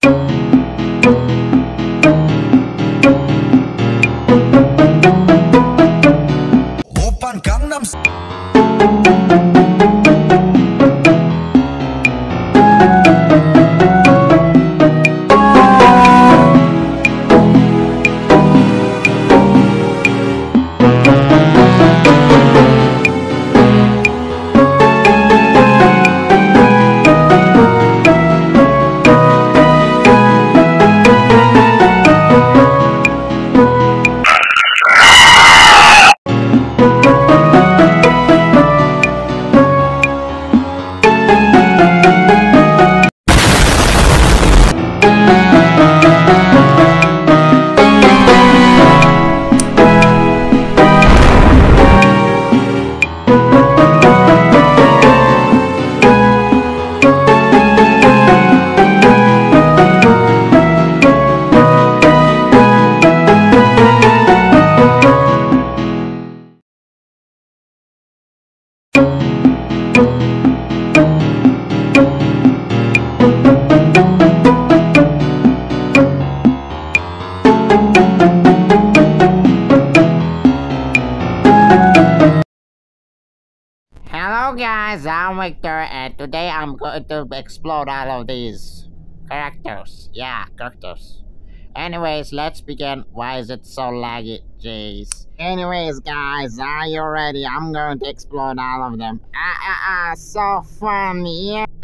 Open Gangnam Hello guys, I'm Victor and today I'm going to explode all of these characters. Yeah, characters. Anyways, let's begin. Why is it so laggy? Jeez. Anyways guys, are you ready? I'm going to explode all of them. So fun, yeah.